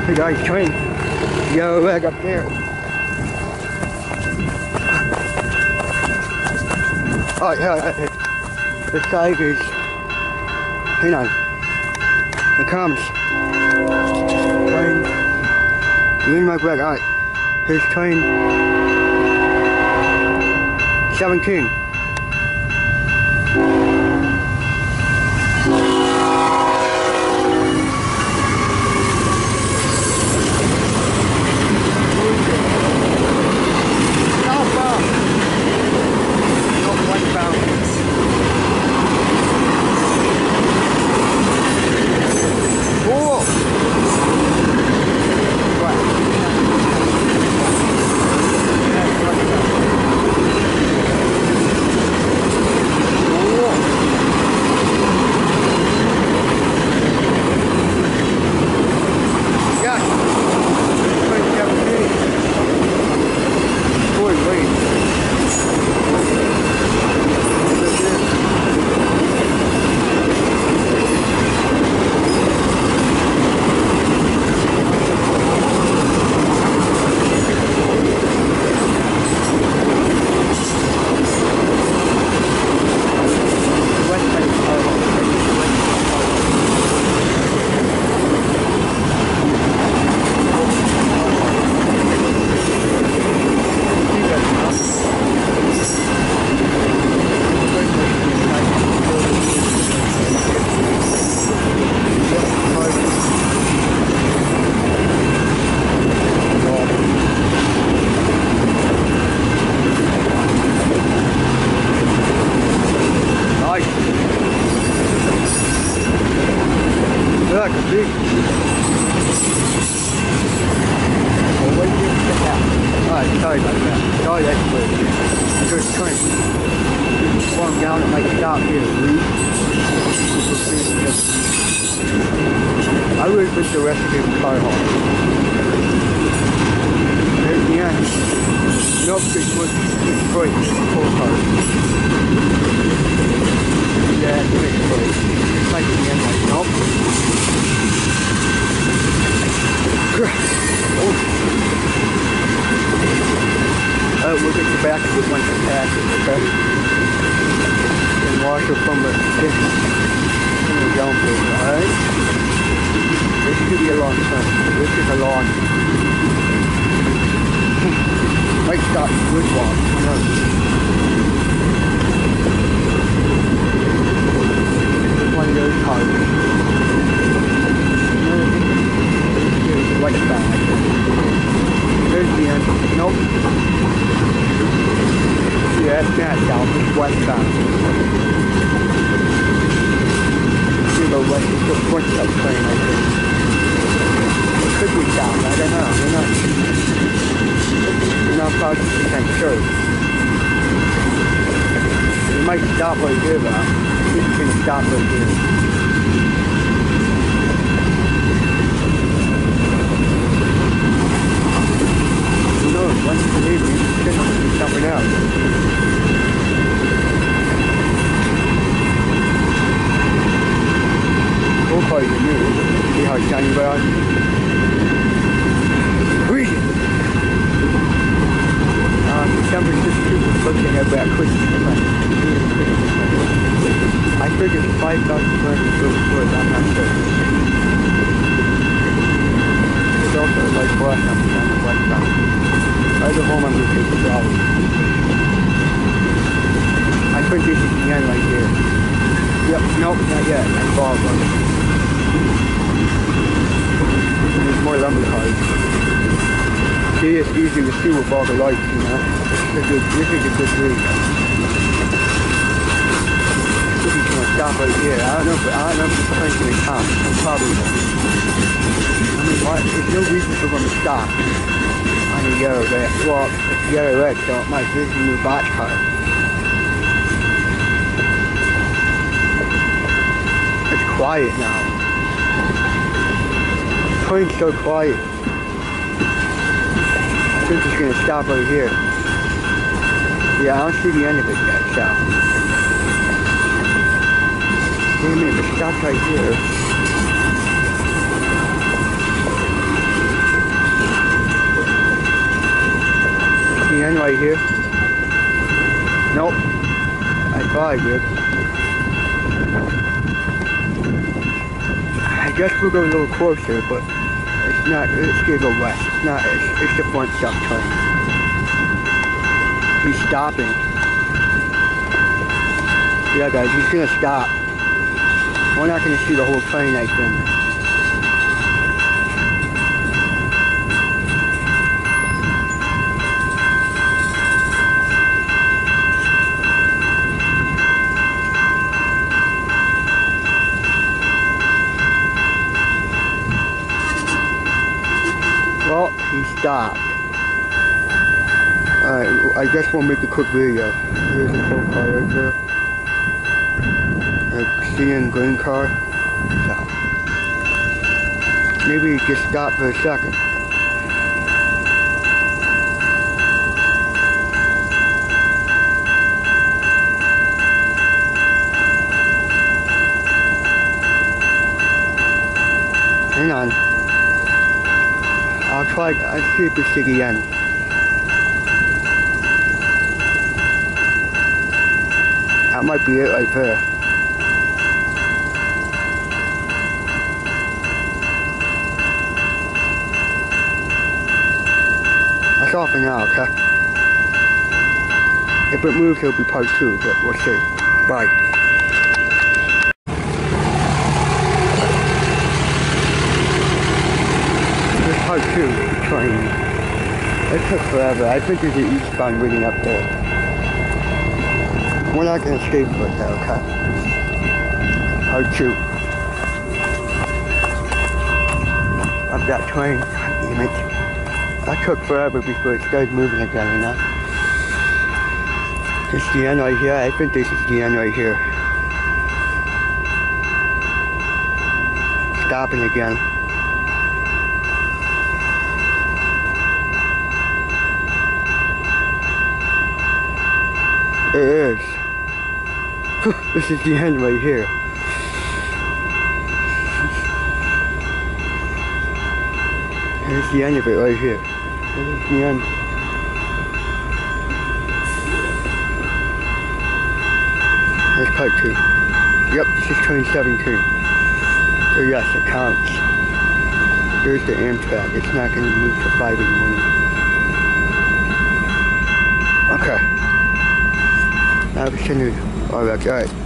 Hey guys, train. Yo, leg up there. Alright, this side is, hang on. Here comes. Train. Lean my back, alright. Here's train 17. I would put the rest of the car home. There's the end. No big Mixedfreight full car. Yeah, it's Mixedfreight. It's like the end, like, nope. We'll get you back to this one to pass it, okay? And wash it from the down place, alright? This could be a long time. This is a long. Might stop good walk. No. This is one of those cars. Here's the white bag. There's the end. Nope. Yeah, it's not down. It's westbound. See the west, the Flint Subdivision, I think. It could be down. I don't know. We're not 100% sure. We might stop right here, though. This is gonna stop right here. Once you leave, you should do something else. We'll call you new. See how it's shining about? Breathe! December 16th was looking at that Christmas. I figured 5,000 worth, I'm not sure. It's also like black on the west side. I go home, I'm going to take the job. I couldn't get to the end right here. Yep, nope, not yet. I saw one. There's more lumber cars. See, it's easy to see with all the lights, you know. This is a good read. This is going to stop right here. I don't know if it's going to come. Probably not. I mean, why? There's no reason for them to stop. On the yellow red, well, it's yellow red, so it might be a new box car. It's quiet now. The train's so quiet. I think it's gonna stop right here. Yeah, I don't see the end of it yet, so. Damn it, if it stops right here. right here. Nope. I thought I did. I guess we'll go a little closer, but it's not, it's gonna go west. It's not, it's the front stop train. He's stopping. Yeah guys, he's gonna stop. We're not gonna see the whole train, I think. Well, he stopped. Alright, I guess we'll make a quick video. Here's the whole car right there. A CN green car. Stop. Maybe he just stopped for a second. Hang on. I'll see if it's again. That might be it right there. That's all for now, okay? If it moves, it'll be part 2, but we'll see. Bye. Part 2, the train. It took forever. I think there's an eastbound waiting up there. We're not going to escape for it though, okay? Part 2. Of that train. God damn it. That took forever before it started moving again, you know? This is the end right here. I think this is the end right here. Stopping again. It is. This is the end right here. Here's the end of it right here. This is the end. Here's part 2. Yep, this is train 17. So yes, it counts. Here's the AMTRAK. It's not going to move to 5 in the morning. Okay. Now we can do. Alright.